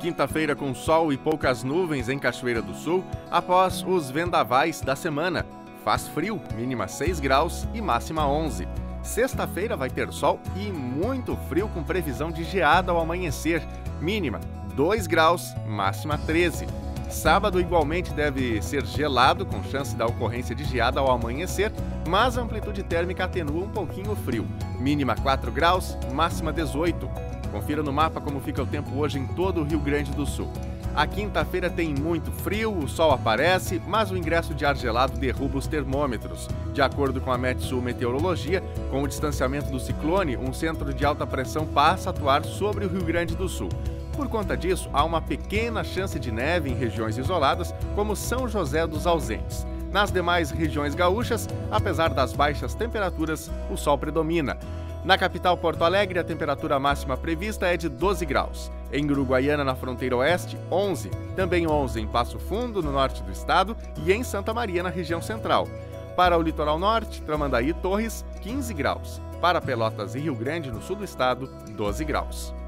quinta-feira com sol e poucas nuvens em Cachoeira do Sul, após os vendavais da semana. Faz frio, mínima 6 graus e máxima 11. Sexta-feira vai ter sol e muito frio com previsão de geada ao amanhecer, mínima 2 graus, máxima 13. Sábado igualmente deve ser gelado, com chance da ocorrência de geada ao amanhecer, mas a amplitude térmica atenua um pouquinho o frio, mínima 4 graus, máxima 18. Confira no mapa como fica o tempo hoje em todo o Rio Grande do Sul. A quinta-feira tem muito frio, o sol aparece, mas o ingresso de ar gelado derruba os termômetros. De acordo com a Metsul Meteorologia, com o distanciamento do ciclone, um centro de alta pressão passa a atuar sobre o Rio Grande do Sul. Por conta disso, há uma pequena chance de neve em regiões isoladas, como São José dos Ausentes. Nas demais regiões gaúchas, apesar das baixas temperaturas, o sol predomina. Na capital Porto Alegre, a temperatura máxima prevista é de 12 graus. Em Uruguaiana, na fronteira oeste, 11. Também 11 em Passo Fundo, no norte do estado, e em Santa Maria, na região central. Para o litoral norte, Tramandaí e Torres, 15 graus. Para Pelotas e Rio Grande, no sul do estado, 12 graus.